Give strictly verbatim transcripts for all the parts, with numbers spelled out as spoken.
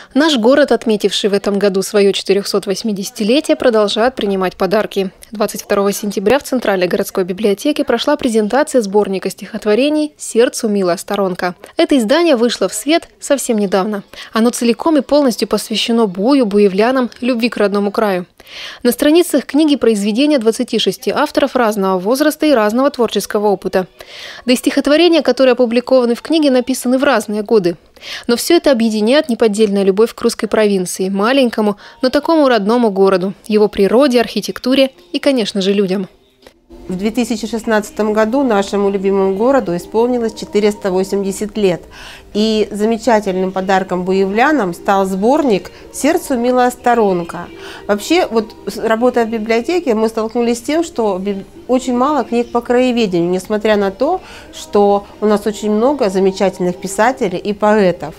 Наш город, отметивший в этом году свое четырехсотвосьмидесятилетие, продолжает принимать подарки. двадцать второго сентября в Центральной городской библиотеке прошла презентация сборника стихотворений «Сердцу милая сторонка». Это издание вышло в свет совсем недавно. Оно целиком и полностью посвящено Бую, буевлянам, любви к родному краю. На страницах книги произведения двадцати шести авторов разного возраста и разного творческого опыта. Да и стихотворения, которые опубликованы в книге, написаны в разные годы. Но все это объединяет неподдельная любовь к русской провинции, маленькому, но такому родному городу, его природе, архитектуре и, конечно же, людям. В две тысячи шестнадцатом году нашему любимому городу исполнилось четыреста восемьдесят лет. И замечательным подарком буевлянам стал сборник «Сердцу милая сторонка». Вообще, вот работая в библиотеке, мы столкнулись с тем, что очень мало книг по краеведению, несмотря на то, что у нас очень много замечательных писателей и поэтов.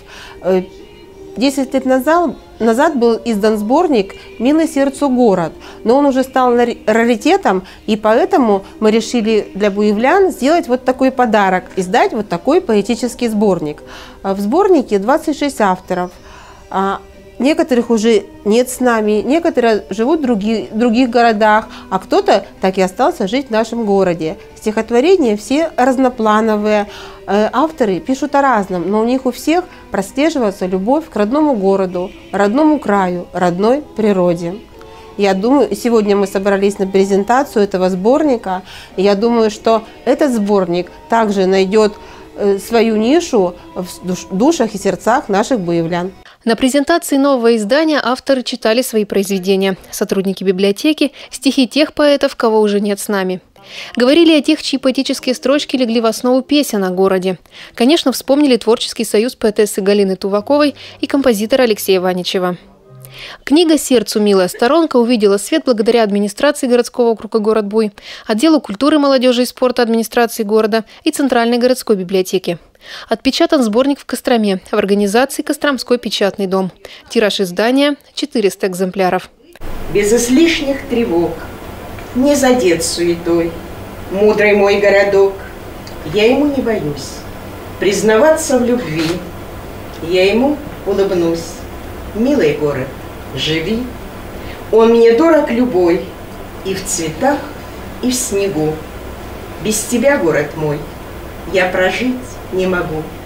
Десять лет назад, назад был издан сборник «Милый сердцу город», но он уже стал раритетом, и поэтому мы решили для буевлян сделать вот такой подарок, издать вот такой поэтический сборник. В сборнике двадцать шесть авторов. Некоторых уже нет с нами, некоторые живут в других, других городах, а кто-то так и остался жить в нашем городе. Стихотворения все разноплановые, авторы пишут о разном, но у них у всех прослеживается любовь к родному городу, родному краю, родной природе. Я думаю, сегодня мы собрались на презентацию этого сборника, и я думаю, что этот сборник также найдет свою нишу в душах и сердцах наших буевлян. На презентации нового издания авторы читали свои произведения. Сотрудники библиотеки – стихи тех поэтов, кого уже нет с нами. Говорили о тех, чьи поэтические строчки легли в основу песен о городе. Конечно, вспомнили творческий союз поэтессы Галины Туваковой и композитора Алексея Ваничева. Книга «Сердцу милая сторонка» увидела свет благодаря администрации городского округа город Буй, отделу культуры, молодежи и спорта администрации города и Центральной городской библиотеки. Отпечатан сборник в Костроме в организации «Костромской печатный дом». Тираж издания – четыреста экземпляров. Без излишних тревог, не задет суетой, мудрый мой городок, я ему не боюсь. Признаваться в любви, я ему улыбнусь. Милый город, живи, он мне дорог любой, и в цветах, и в снегу. Без тебя, город мой, я прожить не могу.